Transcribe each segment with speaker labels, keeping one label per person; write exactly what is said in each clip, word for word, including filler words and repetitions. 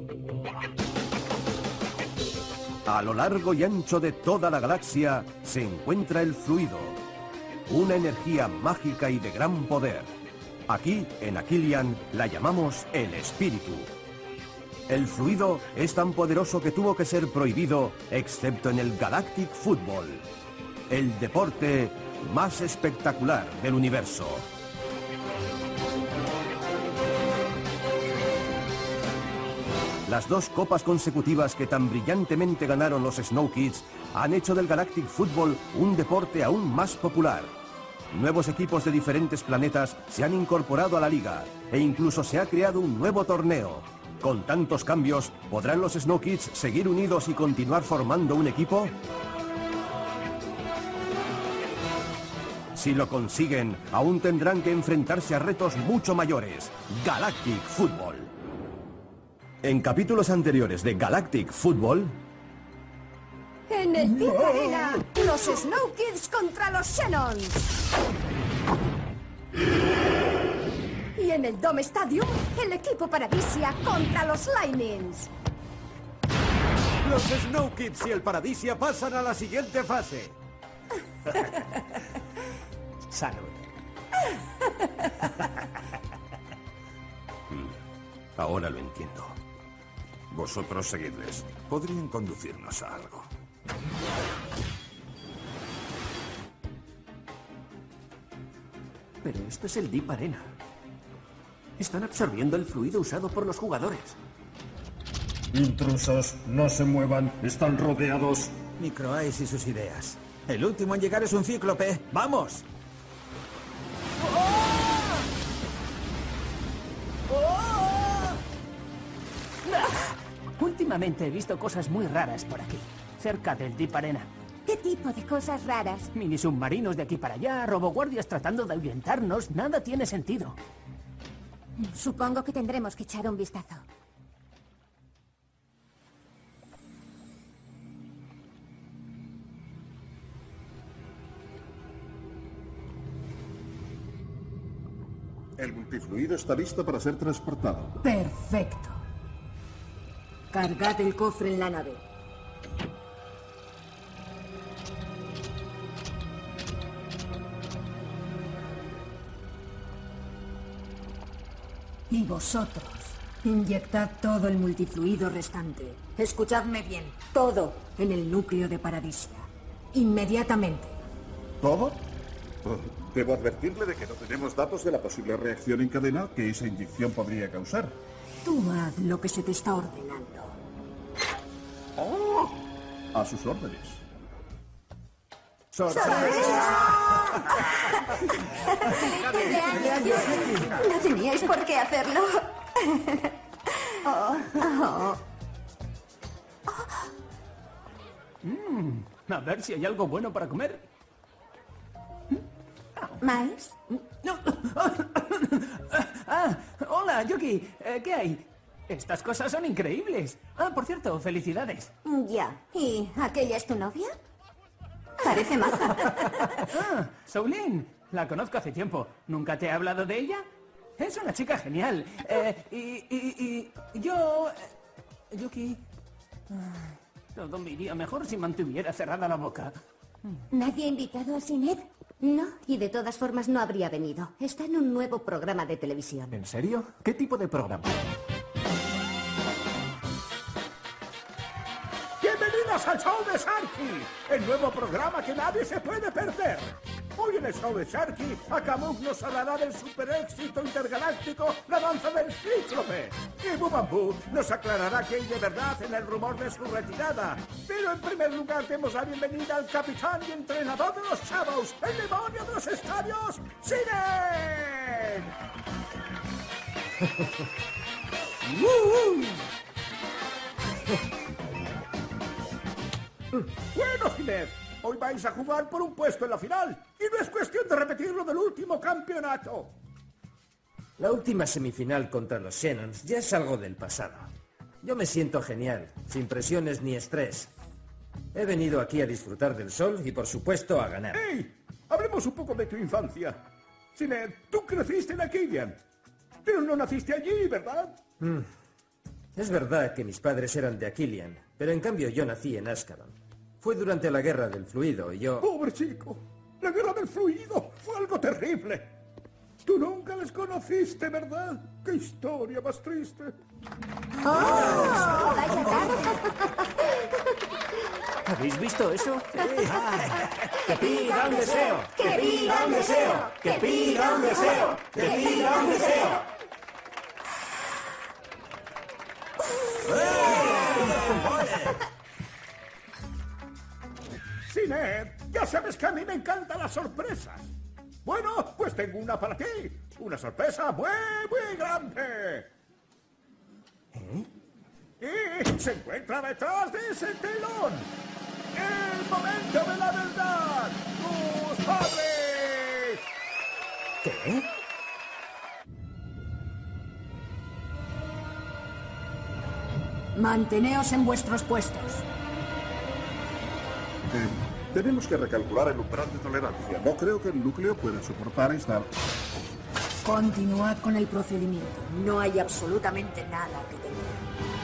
Speaker 1: A lo largo y ancho de toda la galaxia se encuentra el fluido, una energía mágica y de gran poder. Aquí, en Aquilian, la llamamos el espíritu. El fluido es tan poderoso que tuvo que ser prohibido, excepto en el Galactic Football, el deporte más espectacular del universo. Las dos copas consecutivas que tan brillantemente ganaron los Snow Kids han hecho del Galactic Football un deporte aún más popular. Nuevos equipos de diferentes planetas se han incorporado a la liga e incluso se ha creado un nuevo torneo. Con tantos cambios, ¿podrán los Snow Kids seguir unidos y continuar formando un equipo? Si lo consiguen, aún tendrán que enfrentarse a retos mucho mayores. Galactic Football. En capítulos anteriores de Galactic Football...
Speaker 2: En el Deep Arena, los Snow Kids contra los Xenons. Y en el Dome Stadium, el equipo Paradisia contra los Lightnings.
Speaker 3: Los Snow Kids y el Paradisia pasan a la siguiente fase.
Speaker 4: Salud.
Speaker 1: Ahora lo entiendo. Vosotros seguidles. Podrían conducirnos a algo.
Speaker 4: Pero esto es el Deep Arena. Están absorbiendo el fluido usado por los jugadores.
Speaker 5: Intrusos, no se muevan, están rodeados.
Speaker 3: Microice y sus ideas. El último en llegar es un cíclope. ¡Vamos!
Speaker 6: Últimamente he visto cosas muy raras por aquí, cerca del Deep Arena.
Speaker 2: ¿Qué tipo de cosas raras?
Speaker 6: Mini submarinos de aquí para allá, roboguardias tratando de ahuyentarnos, nada tiene sentido.
Speaker 2: Supongo que tendremos que echar un vistazo.
Speaker 5: El multifluido está listo para ser transportado.
Speaker 2: Perfecto. Cargad el cofre en la nave. Y vosotros, inyectad todo el multifluido restante. Escuchadme bien, todo en el núcleo de Paradisia. Inmediatamente.
Speaker 5: ¿Todo? Debo advertirle de que no tenemos datos de la posible reacción en cadena que esa inyección podría causar.
Speaker 2: Tú haz lo que se te está ordenando.
Speaker 5: ¡Oh! A sus órdenes.
Speaker 2: No teníais por qué hacerlo. Oh, oh.
Speaker 6: Mm, a ver si hay algo bueno para comer.
Speaker 2: ¿Más?
Speaker 6: No. Ah, hola, Yuki. Eh, ¿Qué hay? Estas cosas son increíbles. Ah, por cierto, felicidades.
Speaker 2: Ya. ¿Y aquella es tu novia? Parece maja.
Speaker 6: Ah, Soulin. La conozco hace tiempo. ¿Nunca te he hablado de ella? Es una chica genial. Eh, y, y, y yo... eh, Yuki... Ay, todo me iría mejor si mantuviera cerrada la boca.
Speaker 2: ¿Nadie ha invitado a Sinead? No, y de todas formas no habría venido. Está en un nuevo programa de televisión.
Speaker 4: ¿En serio? ¿Qué tipo de programa?
Speaker 7: ¡Bienvenidos al show de Sharky! El nuevo programa que nadie se puede perder. Hoy en el show de Sharky, Akamuk nos hablará del super éxito intergaláctico La Danza del Cíclope. Y Bubambú nos aclarará qué hay de verdad en el rumor de su retirada. Pero en primer lugar demos la bienvenida al capitán y entrenador de los Shadows, el demonio de los estadios, Sinead. Bueno, Sinead, hoy vais a jugar por un puesto en la final. Y no es cuestión de repetir lo del último campeonato.
Speaker 8: La última semifinal contra los Xenons ya es algo del pasado. Yo me siento genial, sin presiones ni estrés. He venido aquí a disfrutar del sol y, por supuesto, a ganar.
Speaker 7: ¡Ey! Hablemos un poco de tu infancia. Sinead, tú creciste en Aquilian, pero no naciste allí, ¿verdad?
Speaker 8: Mm. Es verdad que mis padres eran de Aquilian, pero en cambio yo nací en Ascalon. Fue durante la guerra del fluido y yo...
Speaker 7: ¡Pobre chico! La guerra del fluido fue algo terrible. Tú nunca les conociste, ¿verdad? ¡Qué historia más triste!
Speaker 2: ¡Oh!
Speaker 4: ¿Habéis visto eso?
Speaker 2: ¡Que pida un deseo!
Speaker 4: ¡Que pida un deseo! ¡Que pida un deseo! ¡Que pida un deseo!
Speaker 7: Sinead, ya sabes que a mí me encantan las sorpresas. Bueno, pues tengo una para ti. Una sorpresa muy, muy grande.
Speaker 4: ¿Eh?
Speaker 7: Y se encuentra detrás de ese telón. ¡El momento de la verdad! ¡Tus padres!
Speaker 4: ¿Qué?
Speaker 2: Manteneos en vuestros puestos.
Speaker 5: Eh, tenemos que recalcular el umbral de tolerancia. No creo que el núcleo pueda soportar esta...
Speaker 2: Continuad con el procedimiento. No hay absolutamente nada que temer.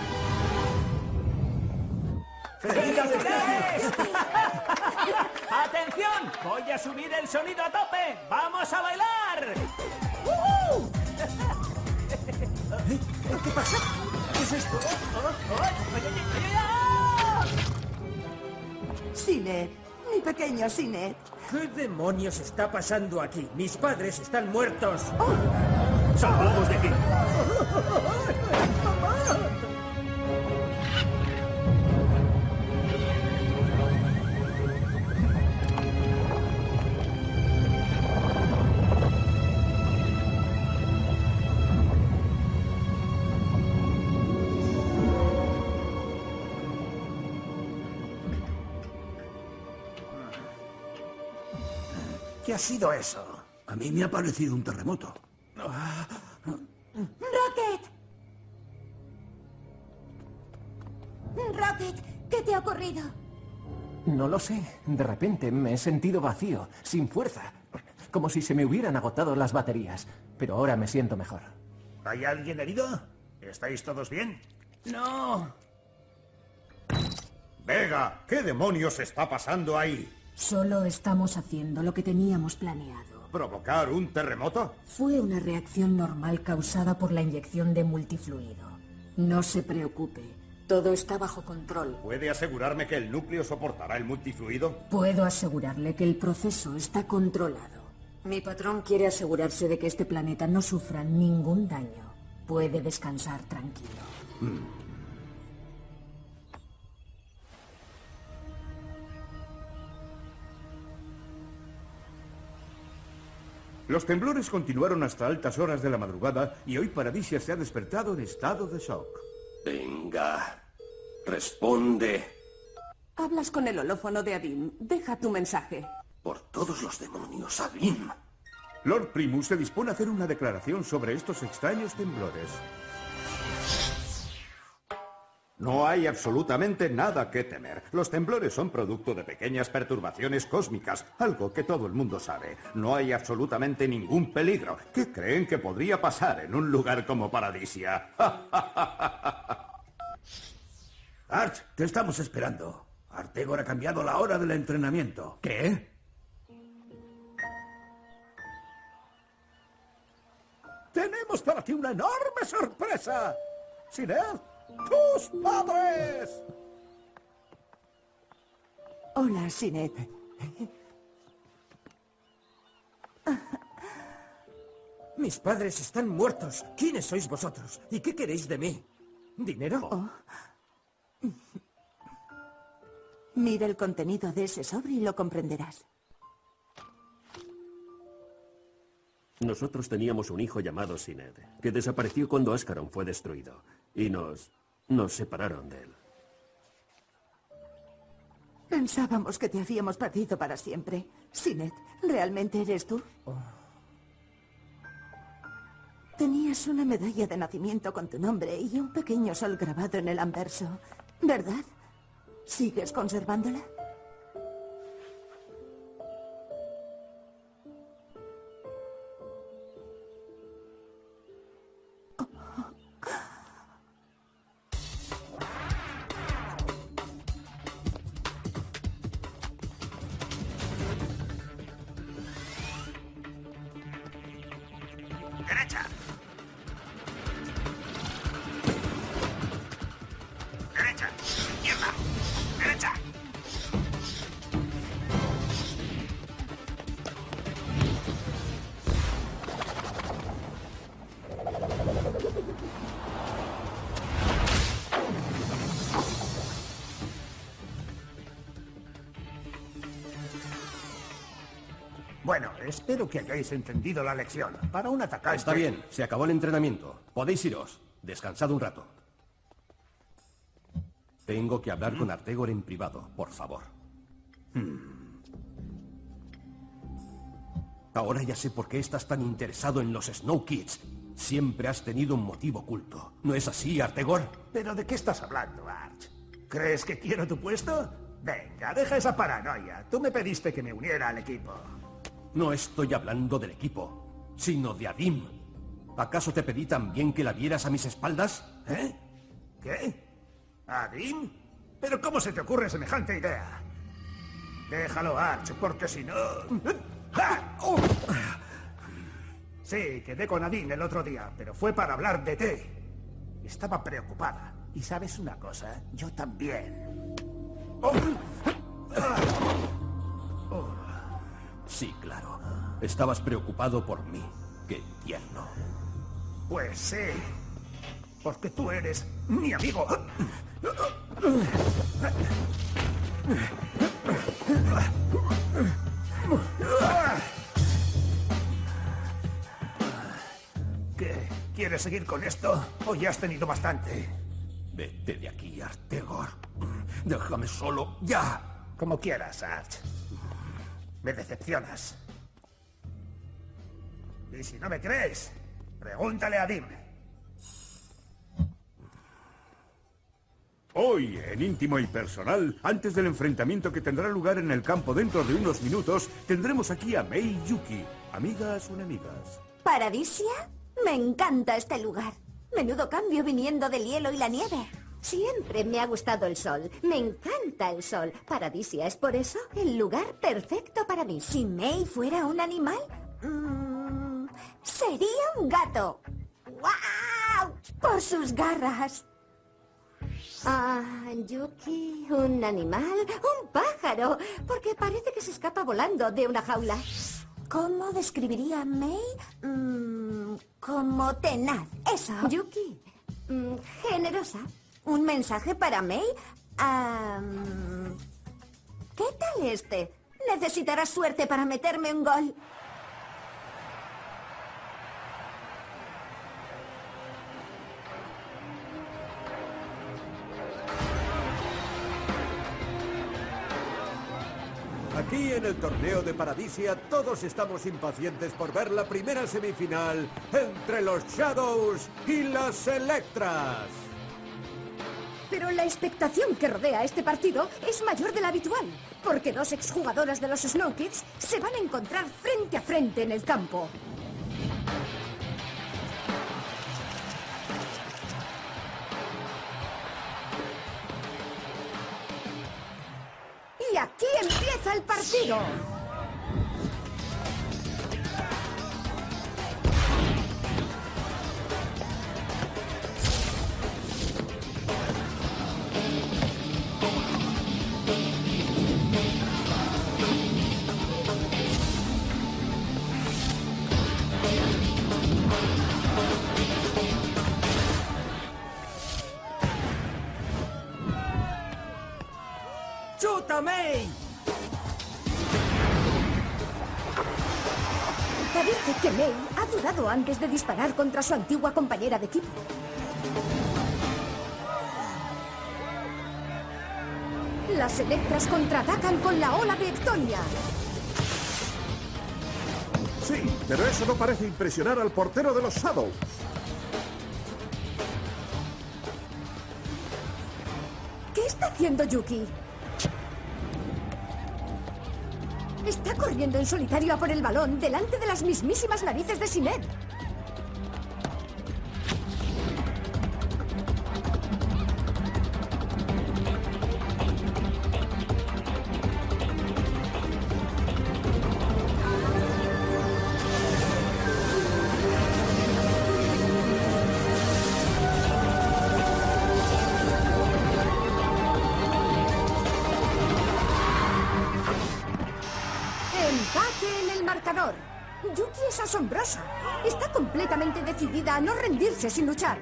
Speaker 6: ¡Felicidades! ¡Atención! ¡Voy a subir el sonido a tope! ¡Vamos a bailar! ¡Uh!
Speaker 4: ¿Qué pasa? ¿Qué es esto?
Speaker 9: Sinead, mi pequeño Sinead.
Speaker 8: ¿Qué demonios está pasando aquí? Mis padres están muertos.
Speaker 4: ¡Salgamos de aquí!
Speaker 3: ¿Qué ha sido eso? A mí me ha parecido un terremoto.
Speaker 10: ¡Rocket! ¡Rocket! ¿Qué te ha ocurrido?
Speaker 6: No lo sé. De repente me he sentido vacío, sin fuerza. Como si se me hubieran agotado las baterías. Pero ahora me siento mejor.
Speaker 3: ¿Hay alguien herido? ¿Estáis todos bien?
Speaker 6: ¡No!
Speaker 7: Vega, ¿qué demonios está pasando ahí?
Speaker 2: Solo estamos haciendo lo que teníamos planeado.
Speaker 7: ¿Provocar un terremoto?
Speaker 2: Fue una reacción normal causada por la inyección de multifluido. No se preocupe, todo está bajo control.
Speaker 7: ¿Puede asegurarme que el núcleo soportará el multifluido?
Speaker 2: Puedo asegurarle que el proceso está controlado. Mi patrón quiere asegurarse de que este planeta no sufra ningún daño. Puede descansar tranquilo.
Speaker 7: Mm. Los temblores continuaron hasta altas horas de la madrugada y hoy Paradisia se ha despertado en estado de shock.
Speaker 4: Venga, responde.
Speaker 9: Hablas con el holófono de Adim. Deja tu mensaje.
Speaker 4: Por todos los demonios, Adim.
Speaker 7: Lord Primus se dispone a hacer una declaración sobre estos extraños temblores. No hay absolutamente nada que temer. Los temblores son producto de pequeñas perturbaciones cósmicas, algo que todo el mundo sabe. No hay absolutamente ningún peligro. ¿Qué creen que podría pasar en un lugar como Paradisia?
Speaker 3: Arch, te estamos esperando. Artegor ha cambiado la hora del entrenamiento.
Speaker 4: ¿Qué?
Speaker 7: ¡Tenemos para ti una enorme sorpresa! ¡Sinead! ¡Tus padres!
Speaker 9: Hola, Sinead.
Speaker 8: Mis padres están muertos. ¿Quiénes sois vosotros? ¿Y qué queréis de mí? ¿Dinero?
Speaker 9: Oh. Mira el contenido de ese sobre y lo comprenderás.
Speaker 4: Nosotros teníamos un hijo llamado Sinead, que desapareció cuando Ascaron fue destruido. Y nos... nos separaron de él.
Speaker 9: Pensábamos que te habíamos perdido para siempre. Sinead, ¿realmente eres tú?
Speaker 8: Oh.
Speaker 9: Tenías una medalla de nacimiento con tu nombre y un pequeño sol grabado en el anverso, ¿verdad? ¿Sigues conservándola?
Speaker 7: Bueno, espero que hayáis entendido la lección. Para un atacante...
Speaker 1: Está bien, se acabó el entrenamiento. Podéis iros. Descansad un rato. Tengo que hablar con Artegor en privado, por favor. Hmm. Ahora ya sé por qué estás tan interesado en los Snow Kids. Siempre has tenido un motivo oculto. ¿No es así, Artegor?
Speaker 7: ¿Pero de qué estás hablando, Arch? ¿Crees que quiero tu puesto? Venga, deja esa paranoia. Tú me pediste que me uniera al equipo.
Speaker 1: No estoy hablando del equipo, sino de Adim. ¿Acaso te pedí también que la vieras a mis espaldas?
Speaker 7: ¿Eh? ¿Qué? ¿Adim? ¿Pero cómo se te ocurre semejante idea? Déjalo, Arch, porque si no... ¡Ah! ¡Oh! Sí, quedé con Adim el otro día, pero fue para hablar de té. Estaba preocupada. Y ¿sabes una cosa? Yo también. ¡Oh! ¡Ah!
Speaker 1: Oh. Sí, claro. Estabas preocupado por mí. Qué tierno.
Speaker 7: Pues sí. Porque tú eres mi amigo. ¿Qué? ¿Quieres seguir con esto? ¿O ya has tenido bastante?
Speaker 1: Vete de aquí, Artegor. Déjame solo, ya.
Speaker 7: Como quieras, Arch. Me decepcionas. Y si no me crees, pregúntale a Dim.
Speaker 10: Hoy, en íntimo y personal, antes del enfrentamiento que tendrá lugar en el campo dentro de unos minutos, tendremos aquí a Mei y Yuki, amigas o enemigas.
Speaker 9: ¿Paradisia? Me encanta este lugar. Menudo cambio viniendo del hielo y la nieve.
Speaker 11: Siempre me ha gustado el sol. Me encanta el sol. Paradisia es por eso el lugar perfecto para mí.
Speaker 9: Si Mei fuera un animal, mmm, sería un gato. ¡Guau! Por sus garras.
Speaker 11: Ah, Yuki, un animal, un pájaro, porque parece que se escapa volando de una jaula.
Speaker 9: ¿Cómo describiría a Mei? Mm, como tenaz, eso.
Speaker 11: Yuki, mm, generosa.
Speaker 9: ¿Un mensaje para Mei? Um, ¿Qué tal este? Necesitarás suerte para meterme un gol.
Speaker 3: Aquí en el torneo de Paradisia todos estamos impacientes por ver la primera semifinal entre los Shadows y las Electras.
Speaker 12: Pero la expectación que rodea este partido es mayor de la habitual, porque dos exjugadoras de los Snow Kids se van a encontrar frente a frente en el campo. Y aquí empieza el partido.
Speaker 8: ¡Chuta, Mei!
Speaker 12: Parece que Mei ha dudado antes de disparar contra su antigua compañera de equipo. Las Electras contraatacan con la ola de Ectonia.
Speaker 5: Sí, pero eso no parece impresionar al portero de los Shadows.
Speaker 12: ¿Qué está haciendo Yuki? Está corriendo en solitario a por el balón delante de las mismísimas narices de Sinead. Empate en el marcador. Yuki es asombrosa. Está completamente decidida a no rendirse sin luchar.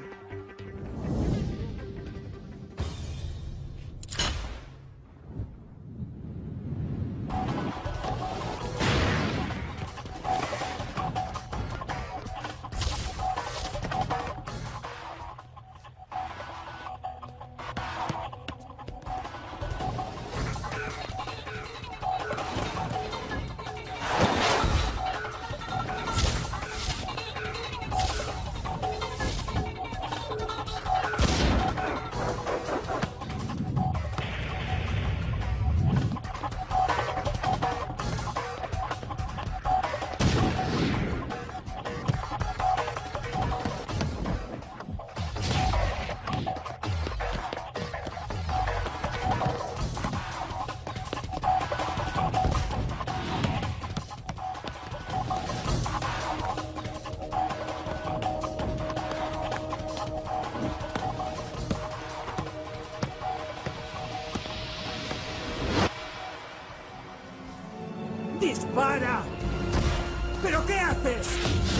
Speaker 13: ¡Para! ¿Pero qué haces?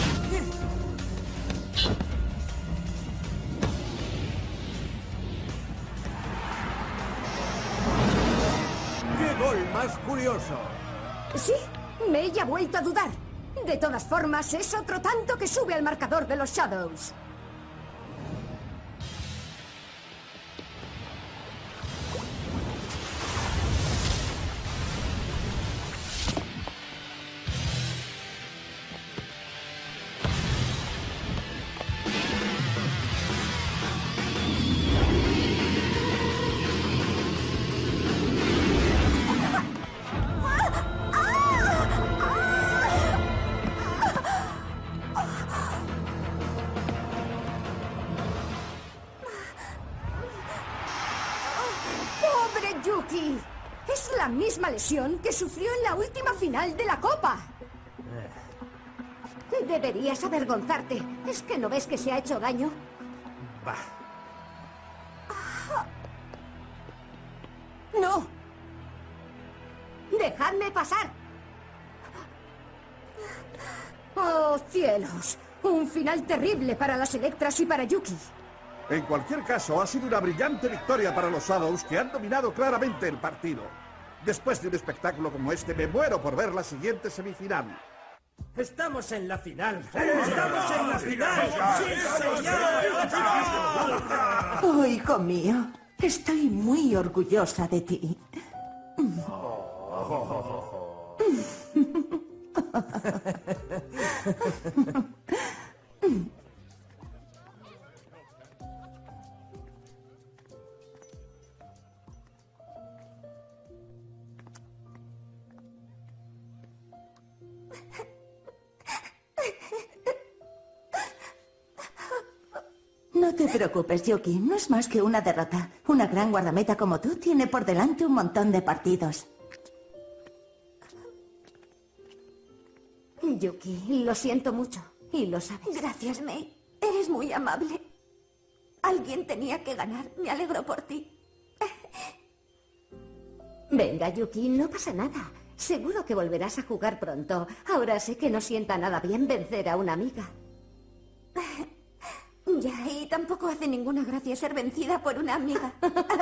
Speaker 3: ¡Qué gol más curioso!
Speaker 12: Sí, Mei ha vuelto a dudar. De todas formas, es otro tanto que sube al marcador de los Shadows. Yuki, es la misma lesión que sufrió en la última final de la Copa. Deberías avergonzarte. ¿Es que no ves que se ha hecho daño?
Speaker 8: Bah.
Speaker 12: ¡No! ¡Dejadme pasar! ¡Oh, cielos! Un final terrible para las Electras y para Yuki.
Speaker 5: En cualquier caso, ha sido una brillante victoria para los Shadows, que han dominado claramente el partido. Después de un espectáculo como este, me muero por ver la siguiente semifinal.
Speaker 8: ¡Estamos en la final! ¡Estamos en la final! ¡Sí, señor!
Speaker 9: Oh, hijo mío, estoy muy orgullosa de ti. No te preocupes, Yuki. No es más que una derrota. Una gran guardameta como tú tiene por delante un montón de partidos.
Speaker 11: Yuki, lo siento mucho. Y lo sabes.
Speaker 9: Gracias, Mei. Eres muy amable. Alguien tenía que ganar. Me alegro por ti.
Speaker 11: Venga, Yuki, no pasa nada. Seguro que volverás a jugar pronto. Ahora sé que no sienta nada bien vencer a una amiga.
Speaker 9: Ya, y tampoco hace ninguna gracia ser vencida por una amiga.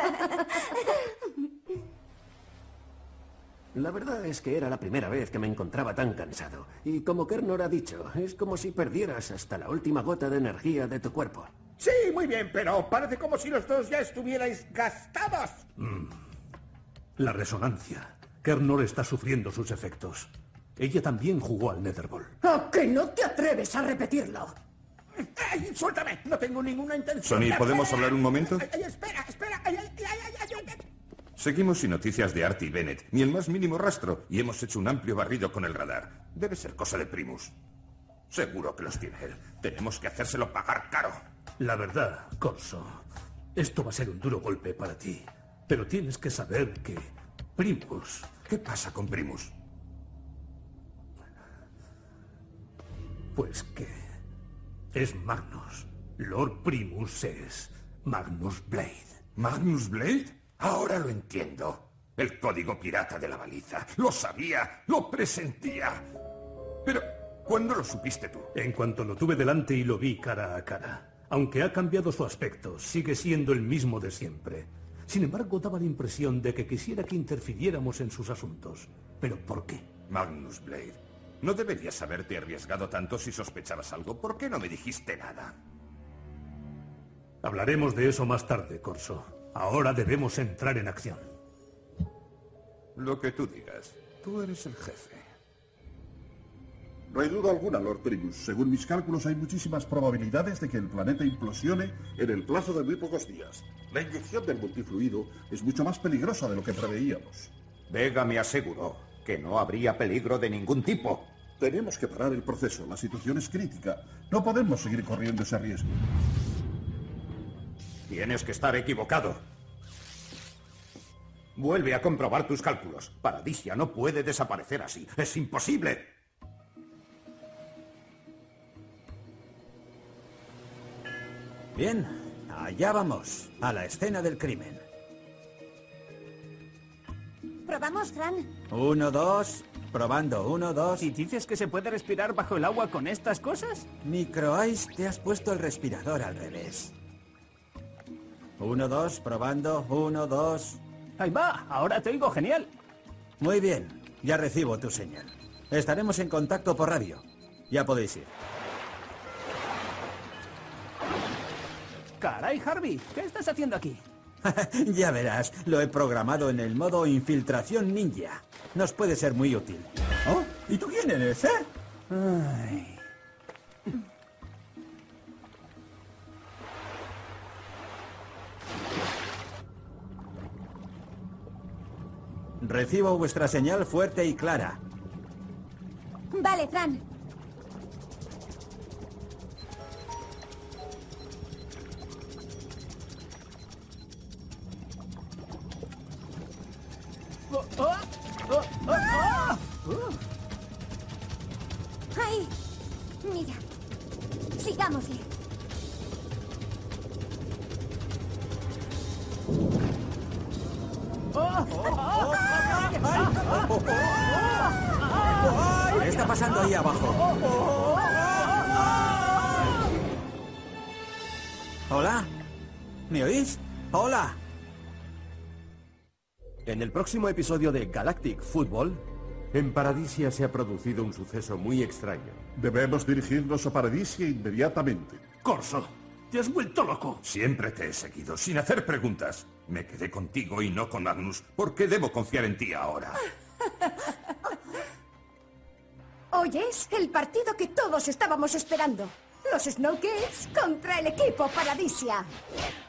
Speaker 4: La verdad es que era la primera vez que me encontraba tan cansado. Y como Kernor ha dicho, es como si perdieras hasta la última gota de energía de tu cuerpo.
Speaker 7: Sí, muy bien, pero parece como si los dos ya estuvierais gastados.
Speaker 10: Mm. La resonancia. Kernor está sufriendo sus efectos. Ella también jugó al Netherball.
Speaker 12: ¿A que no te atreves a repetirlo?
Speaker 7: ¡Ay, suéltame! No tengo ninguna intención.
Speaker 14: Sonny, ¿podemos hablar un momento?
Speaker 7: Ay, ay, espera, espera. Ay, ay, ay, ay, ay, ay.
Speaker 14: Seguimos sin noticias de Artie Bennett, ni el más mínimo rastro, y hemos hecho un amplio barrido con el radar. Debe ser cosa de Primus. Seguro que los tiene él. Tenemos que hacérselo pagar caro.
Speaker 10: La verdad, Corso, esto va a ser un duro golpe para ti. Pero tienes que saber que Primus...
Speaker 14: ¿Qué pasa con Primus?
Speaker 10: Pues que... es Magnus. Lord Primus es Magnus Blade.
Speaker 14: ¿Magnus Blade? Ahora lo entiendo. El código pirata de la baliza. Lo sabía, lo presentía. Pero, ¿cuándo lo supiste tú?
Speaker 10: En cuanto lo tuve delante y lo vi cara a cara. Aunque ha cambiado su aspecto, sigue siendo el mismo de siempre. Sin embargo, daba la impresión de que quisiera que interfiriéramos en sus asuntos. ¿Pero por qué?
Speaker 14: Magnus Blade, no deberías haberte arriesgado tanto si sospechabas algo. ¿Por qué no me dijiste nada?
Speaker 10: Hablaremos de eso más tarde, Corso. Ahora debemos entrar en acción.
Speaker 14: Lo que tú digas. Tú eres el jefe.
Speaker 5: No hay duda alguna, Lord Primus. Según mis cálculos, hay muchísimas probabilidades de que el planeta implosione en el plazo de muy pocos días. La inyección del multifluido es mucho más peligrosa de lo que preveíamos.
Speaker 15: Vega me aseguró que no habría peligro de ningún tipo.
Speaker 5: Tenemos que parar el proceso. La situación es crítica. No podemos seguir corriendo ese riesgo.
Speaker 15: Tienes que estar equivocado. Vuelve a comprobar tus cálculos. Paradisia no puede desaparecer así. ¡Es imposible!
Speaker 13: Bien, allá vamos, a la escena del crimen.
Speaker 9: ¿Probamos, Fran?
Speaker 13: Uno, dos... Probando, uno, dos.
Speaker 6: ¿Y dices que se puede respirar bajo el agua con estas cosas?
Speaker 13: Micro Ice, te has puesto el respirador al revés. Uno, dos, probando, uno, dos.
Speaker 6: Ahí va, ahora te oigo genial.
Speaker 13: Muy bien, ya recibo tu señal. Estaremos en contacto por radio. Ya podéis ir.
Speaker 6: Caray, Harvey, ¿qué estás haciendo aquí?
Speaker 13: Ya verás, lo he programado en el modo infiltración ninja. Nos puede ser muy útil.
Speaker 7: ¿Oh? ¿Y tú quién eres, eh?
Speaker 6: Ay.
Speaker 13: Recibo vuestra señal fuerte y clara.
Speaker 12: Vale, Fran.
Speaker 6: Oh, oh, oh, oh, oh. Uh.
Speaker 12: Ahí. Mira. Sigámosle.
Speaker 13: ¿Qué está pasando ahí abajo? ¿Hola? ¿Me oís? ¡Hola!
Speaker 1: En el próximo episodio de Galactic Football...
Speaker 3: En Paradisia se ha producido un suceso muy extraño.
Speaker 5: Debemos dirigirnos a Paradisia inmediatamente.
Speaker 10: Corso, te has vuelto loco.
Speaker 14: Siempre te he seguido, sin hacer preguntas. Me quedé contigo y no con Magnus. ¿Por qué debo confiar en ti ahora?
Speaker 12: Hoy es el partido que todos estábamos esperando. Los Snow Kids contra el equipo Paradisia.